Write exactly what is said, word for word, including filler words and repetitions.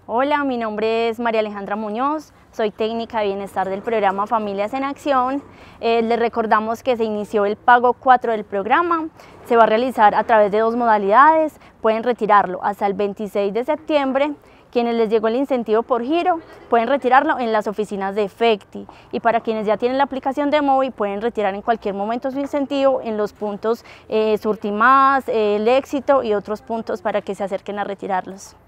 Hola, mi nombre es María Alejandra Muñoz, soy técnica de bienestar del programa Familias en Acción. Eh, les recordamos que se inició el pago cuatro del programa, se va a realizar a través de dos modalidades, pueden retirarlo hasta el veintiséis de septiembre. Quienes les llegó el incentivo por giro pueden retirarlo en las oficinas de Efecti, y para quienes ya tienen la aplicación de móvil pueden retirar en cualquier momento su incentivo en los puntos eh, Surtimás, eh, El Éxito y otros puntos para que se acerquen a retirarlos.